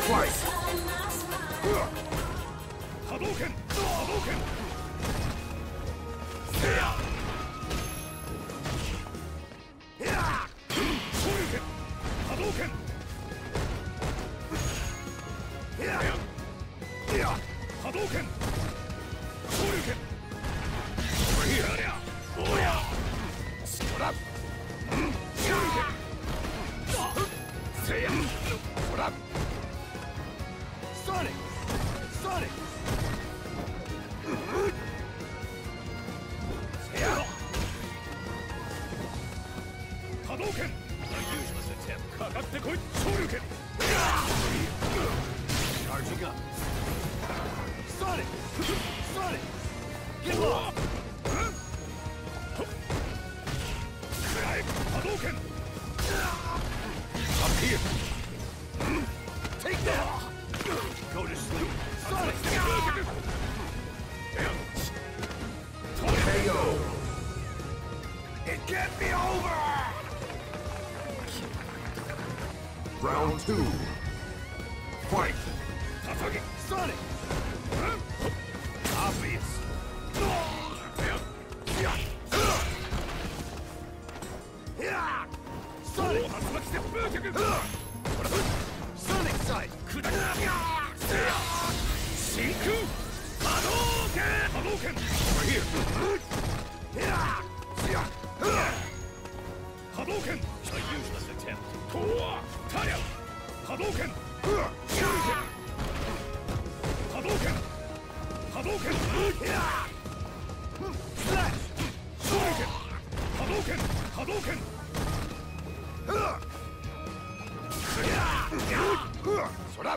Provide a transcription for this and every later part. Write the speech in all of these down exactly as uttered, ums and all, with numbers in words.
Fight! 波動拳波動拳せや昇竜拳波動拳波動拳昇竜拳やりゃおやストラップ昇竜拳せやストラップソニックソニックせや波動拳かかってこい昇竜拳Charging up Sonic Sonic Get lost波動拳 Up here Take that Go to sleep Sonic K O! It can't be over Round two. Fight! Tatagi Sonic Obvious Sonic Sonic Side Shinku Hadouken Hadouken Over here Hadouken A useless attempt Toa Taria Hadouken Shuriken Hadouken Hadouken Slash Shuriken Hadouken Hadouken Sora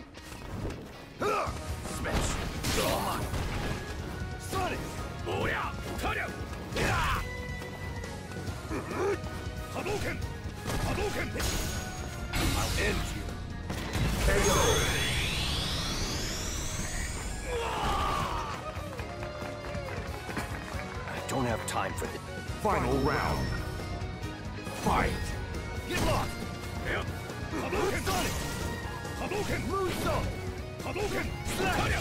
Smash Doma Sonic Oya Taria Hadouken Hadouken I'll end you K O! I don't have time for this. Final round. Fight! Get lost! Hadouken! Sonic! Hadouken! Moonsault! Hadouken! Slash!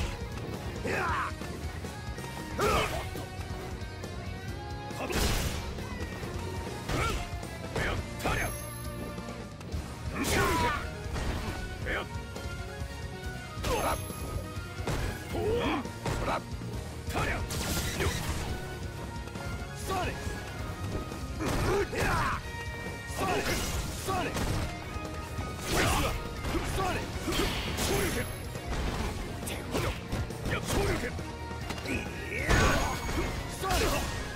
Hadouken! Taria! Shuriken! Trap! Trap! Taria! Sonic! Sonic! Sonic! Sonic! Shoryuken! Shoryuken! Sonic!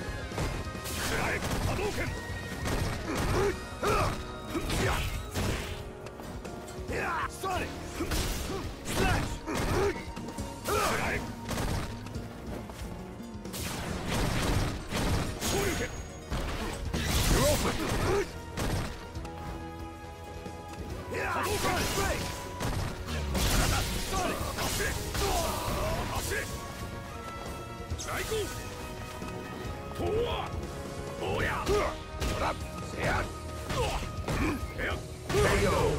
Hadouken! Sonic! Slash! Shoryuken! You're open! Hadouken! Break! Sonic! Psycho! Toa! Oya! Trap! Seat! K O!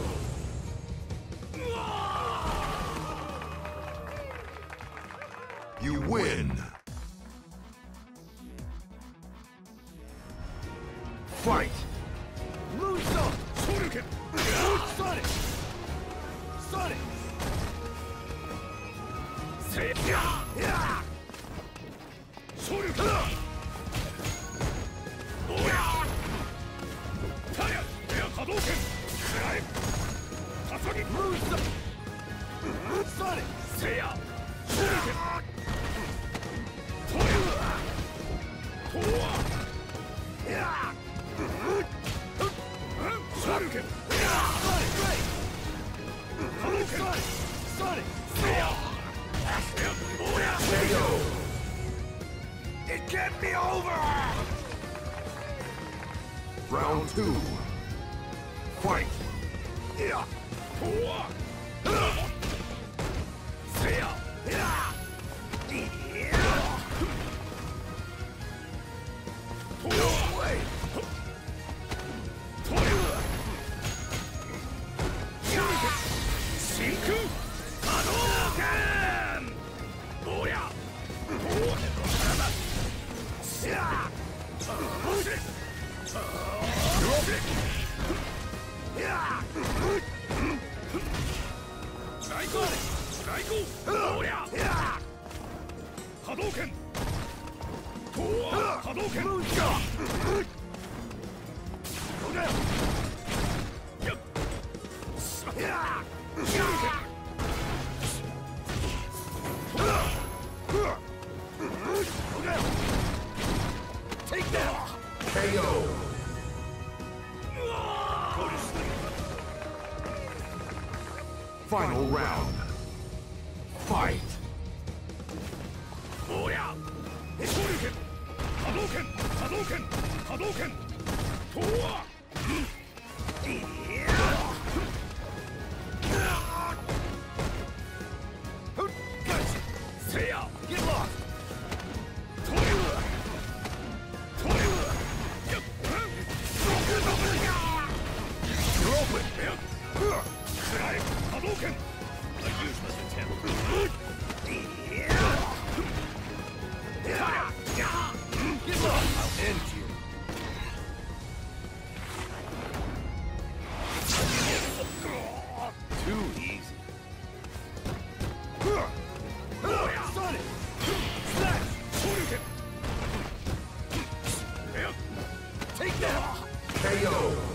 You win! Fight! Moonsault! Shoryuken! Sonic! Sonic! Shoryuken! Oya! Taria! Hadouken! Tatagi! Moonsault! Sonic! Seiya! Shoryuken! Toya! Toa! Shoryuken! Sonic! Great! Hadouken! Sonic! Seiya! K O! It can't be over! Round two. Fight! Yeah! Toa! Seiya! No way! Shinku! 雷光雷光おりゃ波動拳波動拳Take that! K O. Final round. Fight. おりゃ昇竜拳波動拳波動拳波動拳とわせや Get lost! とりゅうとりゅうやっ You're open! くらえ波動拳 A useless attempt. Get lost! I'll end you. Too easy. Sonic! Slash! Shoryuken! Take that! K O.